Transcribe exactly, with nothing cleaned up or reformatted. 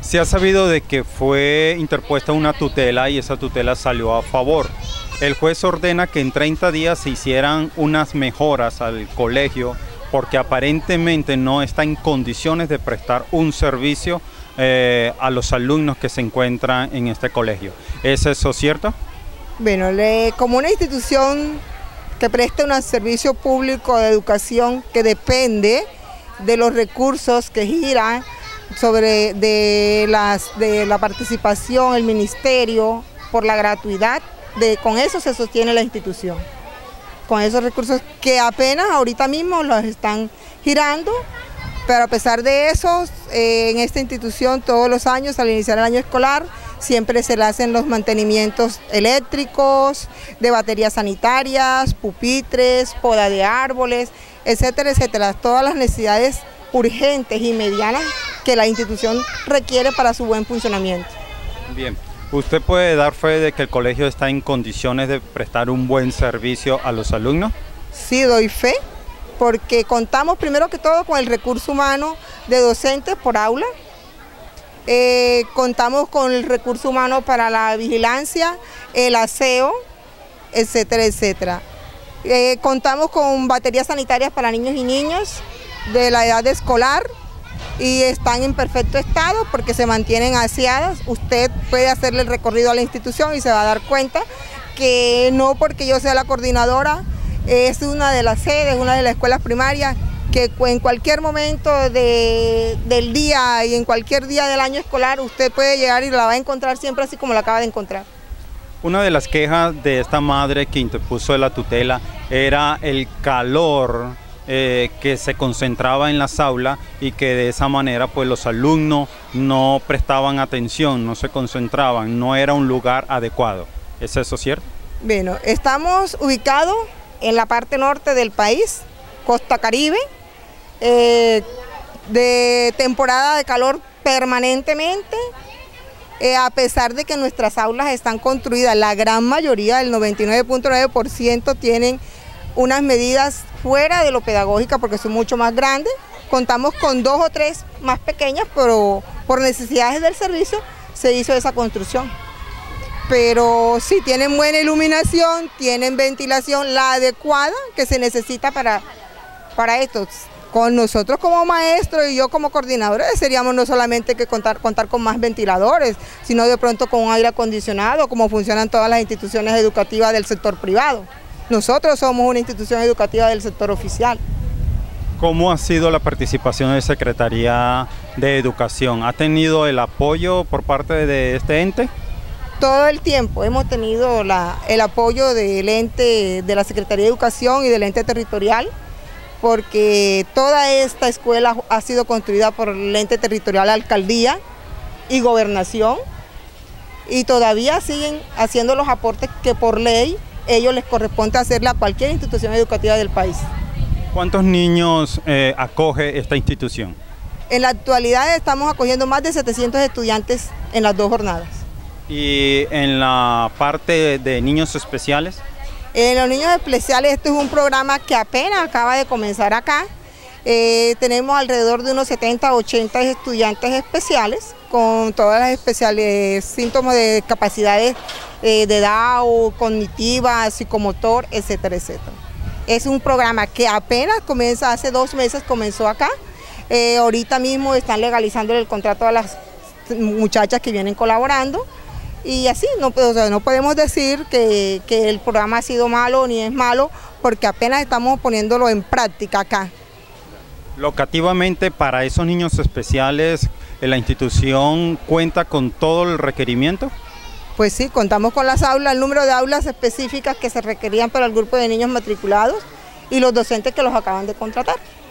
Se ha sabido de que fue interpuesta una tutela y esa tutela salió a favor. El juez ordena que en treinta días se hicieran unas mejoras al colegio porque aparentemente no está en condiciones de prestar un servicio eh, a los alumnos que se encuentran en este colegio. ¿Es eso cierto? Bueno, le, como una institución que presta un servicio público de educación que depende de los recursos que giran sobre de, las, de la participación del ministerio por la gratuidad, de, con eso se sostiene la institución, con esos recursos que apenas ahorita mismo los están girando, pero a pesar de eso, eh, en esta institución todos los años al iniciar el año escolar siempre se le hacen los mantenimientos eléctricos, de baterías sanitarias, pupitres, poda de árboles, etcétera, etcétera, todas las necesidades urgentes y medianas que la institución requiere para su buen funcionamiento. Bien, ¿usted puede dar fe de que el colegio está en condiciones de prestar un buen servicio a los alumnos? Sí, doy fe, porque contamos primero que todo con el recurso humano de docentes por aula, eh, contamos con el recurso humano para la vigilancia, el aseo, etcétera, etcétera. Eh, contamos con baterías sanitarias para niños y niñas de la edad escolar y están en perfecto estado porque se mantienen aseadas. Usted puede hacerle el recorrido a la institución y se va a dar cuenta que no porque yo sea la coordinadora, es una de las sedes, una de las escuelas primarias, que en cualquier momento de, del día y en cualquier día del año escolar usted puede llegar y la va a encontrar siempre así como la acaba de encontrar. Una de las quejas de esta madre que interpuso la tutela era el calor eh, que se concentraba en las aulas y que de esa manera pues los alumnos no prestaban atención, no se concentraban, no era un lugar adecuado. ¿Es eso cierto? Bueno, estamos ubicados en la parte norte del país, Costa Caribe, eh, de temporada de calor permanentemente. Eh, a pesar de que nuestras aulas están construidas, la gran mayoría, el noventa y nueve punto nueve por ciento, tienen unas medidas fuera de lo pedagógica porque son mucho más grandes. Contamos con dos o tres más pequeñas, pero por necesidades del servicio se hizo esa construcción. Pero sí tienen buena iluminación, tienen ventilación, la adecuada que se necesita para, para esto. Con nosotros como maestros y yo como coordinadora seríamos no solamente que contar, contar con más ventiladores, sino de pronto con un aire acondicionado, como funcionan todas las instituciones educativas del sector privado. Nosotros somos una institución educativa del sector oficial. ¿Cómo ha sido la participación de Secretaría de Educación? ¿Ha tenido el apoyo por parte de este ente? Todo el tiempo hemos tenido la, el apoyo del ente de la Secretaría de Educación y del ente territorial, porque toda esta escuela ha sido construida por el ente territorial, alcaldía y gobernación, y todavía siguen haciendo los aportes que por ley ellos les corresponde hacerle a cualquier institución educativa del país. ¿Cuántos niños eh, acoge esta institución? En la actualidad estamos acogiendo más de setecientos estudiantes en las dos jornadas. ¿Y en la parte de niños especiales? En los niños especiales, este es un programa que apenas acaba de comenzar acá. Eh, tenemos alrededor de unos setenta a ochenta estudiantes especiales con todas las especiales síntomas de capacidades eh, de Down, cognitiva, psicomotor, etcétera, etcétera. Es un programa que apenas comienza, hace dos meses comenzó acá. Eh, ahorita mismo están legalizando el contrato a las muchachas que vienen colaborando. Y así, no, o sea, no podemos decir que, que el programa ha sido malo ni es malo, porque apenas estamos poniéndolo en práctica acá. Locativamente, para esos niños especiales, ¿la institución cuenta con todo el requerimiento? Pues sí, contamos con las aulas, el número de aulas específicas que se requerían para el grupo de niños matriculados y los docentes que los acaban de contratar.